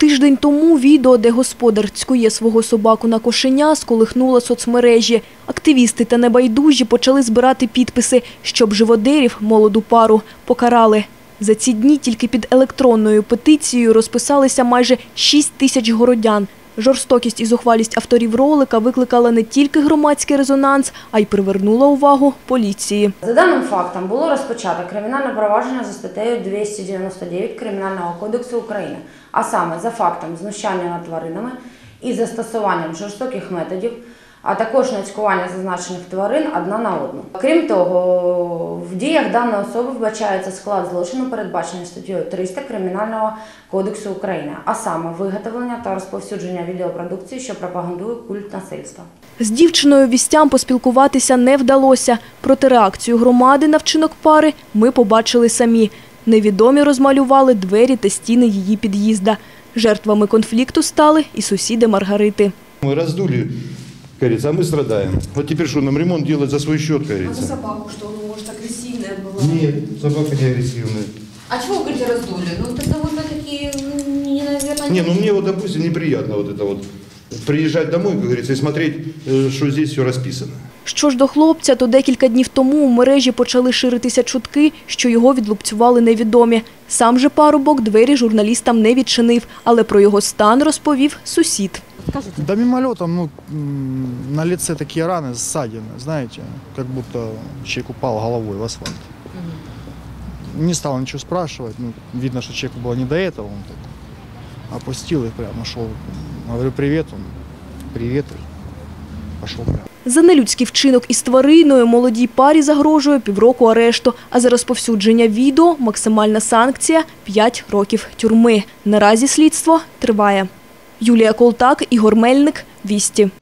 Тиждень тому відео, де господар цькує свого собаку на кошеня, сколихнуло соцмережі. Активісти та небайдужі почали збирати підписи, щоб живодерів, молоду пару, покарали. За ці дні тільки під електронною петицією розписалися майже 6 тисяч городян. Жорстокість і зухвалість авторів ролика викликала не тільки громадський резонанс, а й привернула увагу поліції. За даним фактом було розпочато кримінальне провадження за статтею 299 Кримінального кодексу України, а саме за фактом знущання над тваринами і застосуванням жорстоких методів, а також нацькування зазначених тварин одна на одну. Крім того, в діях даної особи вбачається склад злочину, передбачений статтею 300 Кримінального кодексу України, а саме виготовлення та розповсюдження відеопродукції, що пропагандує культ насильства. З дівчиною вістям поспілкуватися не вдалося. Проте реакцію громади на вчинок пари ми побачили самі. Невідомі розмалювали двері та стіни її під'їзда. Жертвами конфлікту стали і сусіди Маргарити. Ми роздули, говорится, а мы страдаем. Вот теперь что, нам ремонт делать за свой счет, говорится? А за собаку что, ну, может, агрессивная была? Нет, собака не агрессивная. А чего вы говорите раздули? Ну, это довольно-таки, наверное... Не, ну мне вот, допустим, неприятно вот это вот приезжать домой, как говорится, и смотреть, что здесь все расписано. Що ж до хлопця, то декілька днів тому у мережі почали ширитися чутки, що його відлупцювали невідомі. Сам же парубок двері журналістам не відчинив, але про його стан розповів сусід. Да мимолетом, ну, на лице такие раны, ссадины, знаете, как будто человек упал головой в асфальт. Не стал ничего спрашивать, ну, видно, что человеку было не до этого, он так опустил и прямо шел. Говорю, привет, он, привет, и пошел прямо. За нелюдський вчинок із твариною молодій парі загрожує 1,5 року арешту, а за розповсюдження відео максимальна санкція – 5 років тюрми. Наразі слідство триває. Юлія Колтак, Ігор Мельник, Вісті.